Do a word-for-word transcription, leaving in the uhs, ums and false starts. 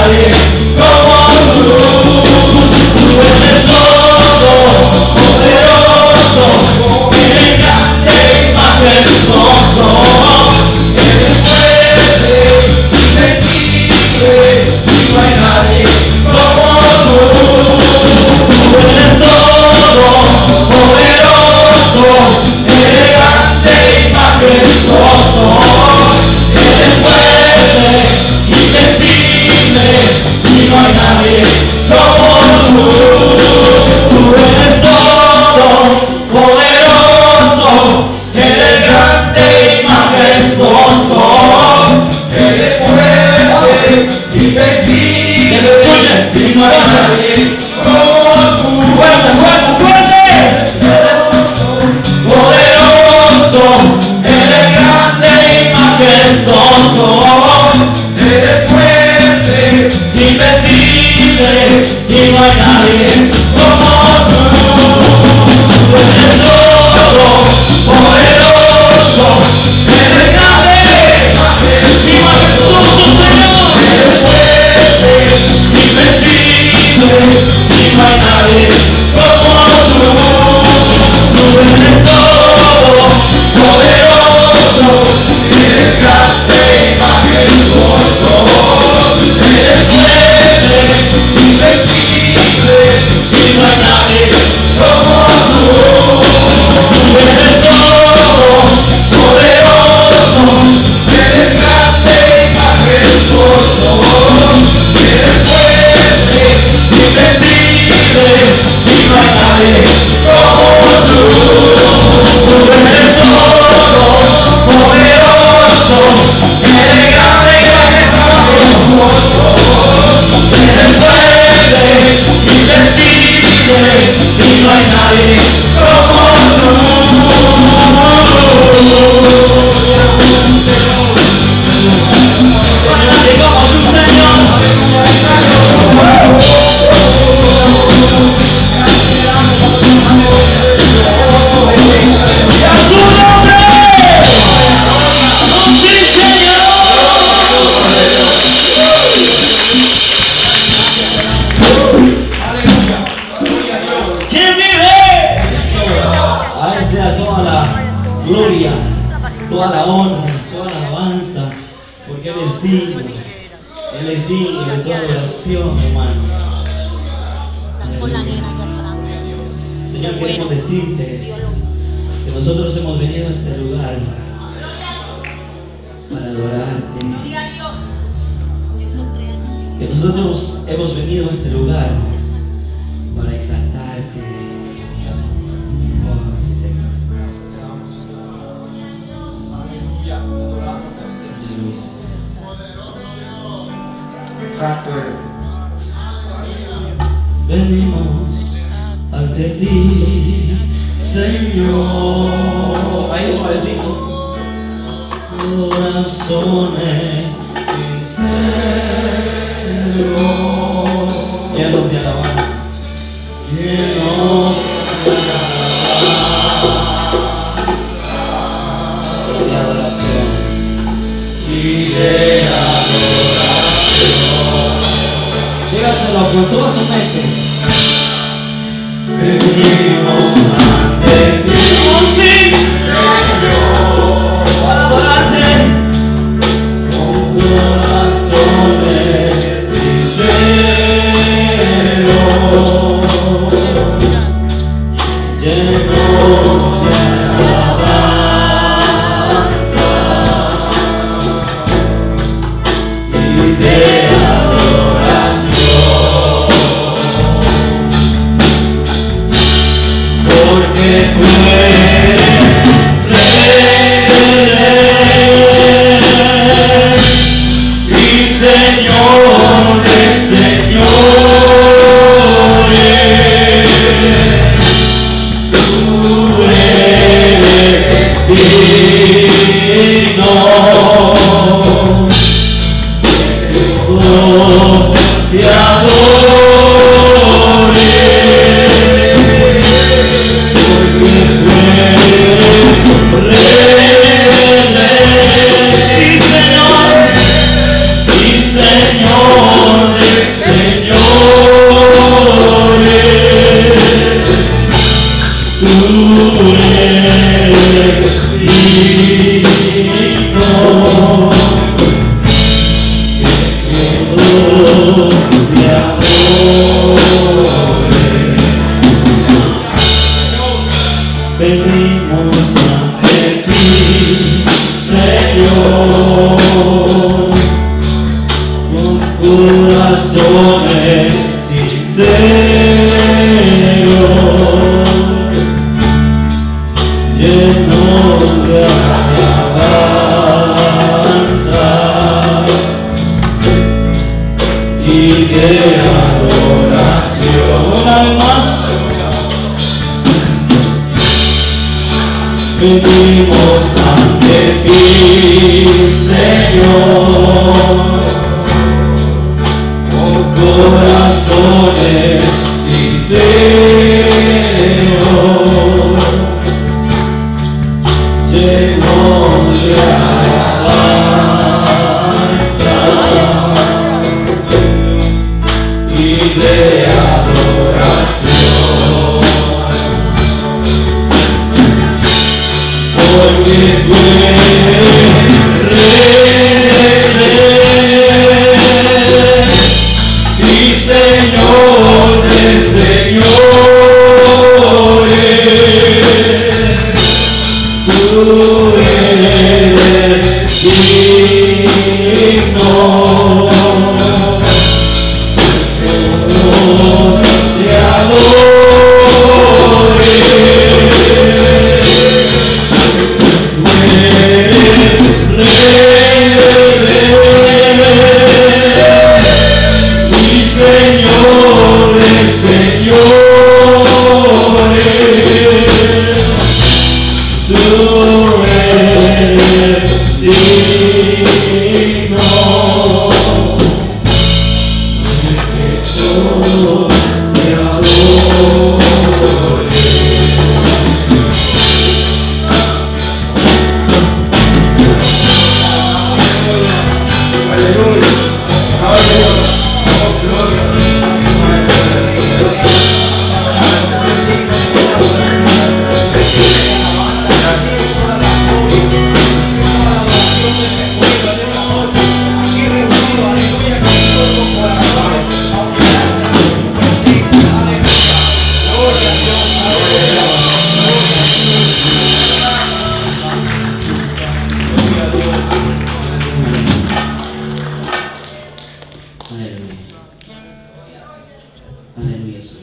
nadie como tú. Tú eres todo poderoso, eres grande y majestuoso, eres fuerte, invencible, y no hay nadie como tú. Tú eres todo poderoso, eres grande y majestuoso, eres fuerte, invencible, y no hay nadie como tú. Tú eres todo poderoso, eres grande y majestuoso, eres fuerte, invencible, y no hay nadie como tú. Fuerte, fuerte, fuerte. Poderoso, eres grande y majestuoso, eres fuerte, invencible, y no hay nadie como tú. Tú eres todo poderoso, eres grande y majestuoso, Señor, eres fuerte, invencible, y no hay nadie como tú. Tú eres todo poderoso, eres grande y majestuoso, eres fuerte, invencible, y no hay nadie como tú. Tú eres todo poderoso, eres grande y majestuoso, eres fuerte, invencible, y no hay nadie como tú. Tú eres todo poderoso, eres grande y majestuoso, eres fuerte, invencible, y no hay nadie como tú. No hay nadie como tú, Señor. Y a su nombre, sí, Señor. ¿Quién vive? A Él sea toda la gloria, toda la honra, toda la alabanza, porque Él es digno, Él es digno de toda oración, hermano. Aleluya. Señor, queremos decirte que nosotros hemos venido a este lugar para adorarte, que nosotros hemos venido a este lugar para exaltarte. Oh, sí, Señor. Santo eres. Venimos ante ti, Señor. Ahí suavecito. Corazones sinceros, llenos de alabanza, llenos de alabanza y de adoración y de adoración. Dígaselo con toda su mente. Venimos ante ti, oh, sí, Señor, para adorarte con corazones sinceros, llenos de alabanza y de adoración, porque te adore. Venimos ante ti, Señor, con corazones sinceros, llenos de alabanza y de adoración. Una vez más, venimos ante ti, Señor, con corazones sinceros, llenos de alabanza y de adoración, porque tú eres Rey y Señor de señores. Tú eres digno, te adore. Tú eres Rey y Señor de señores. Tú eres digno de que todos te adoren. Aleluya. Aleluya. Oh, gloria. Aleluya. Aleluya.